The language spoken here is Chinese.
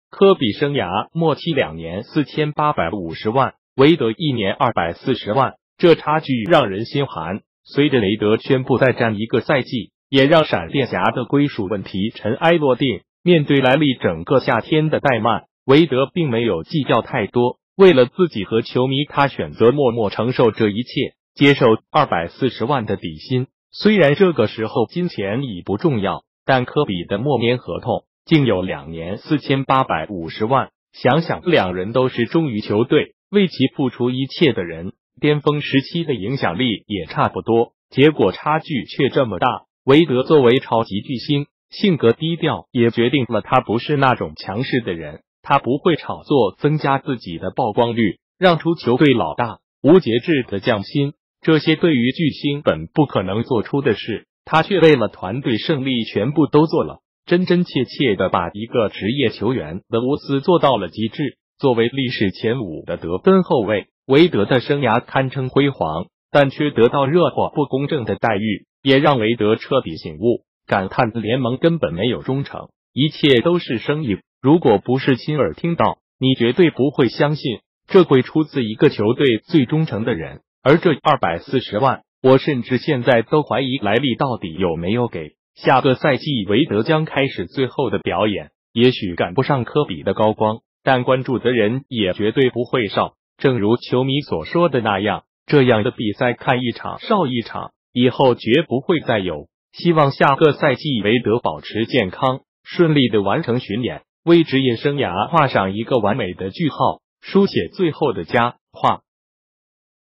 科比生涯末期2年4850万，韦德1年240万，这差距让人心寒。随着雷德宣布再战一个赛季，也让闪电侠的归属问题尘埃落定。面对莱利整个夏天的怠慢，韦德并没有计较太多。为了自己和球迷，他选择默默承受这一切，接受240万的底薪。虽然这个时候金钱已不重要，但科比的末年合同竟有2年4850万。想想两人都是忠于球队、为其付出一切的人，巅峰时期的影响力也差不多，结果差距却这么大。韦德作为超级巨星，性格低调，也决定了他不是那种强势的人。他不会炒作增加自己的曝光率，让出球队老大，无节制的降薪，这些对于巨星本不可能做出的事，他却为了团队胜利全部都做了，真真切切的把一个职业球员的无私做到了极致。作为历史前5的得分后卫，韦德的生涯堪称辉煌，但却得到热火不公正的待遇，也让韦德彻底醒悟，感叹联盟根本没有忠诚，一切都是生意。如果不是亲耳听到，你绝对不会相信这会出自一个球队最忠诚的人。而这240万，我甚至现在都怀疑莱利到底有没有给。下个赛季韦德将开始最后的表演，也许赶不上科比的高光，但关注的人也绝对不会少。正如球迷所说的那样，这样的比赛看一场少一场，以后绝不会再有。希望下个赛季韦德保持健康，顺利的完成巡演，为职业生涯画上一个完美的句号，书写最后的佳话。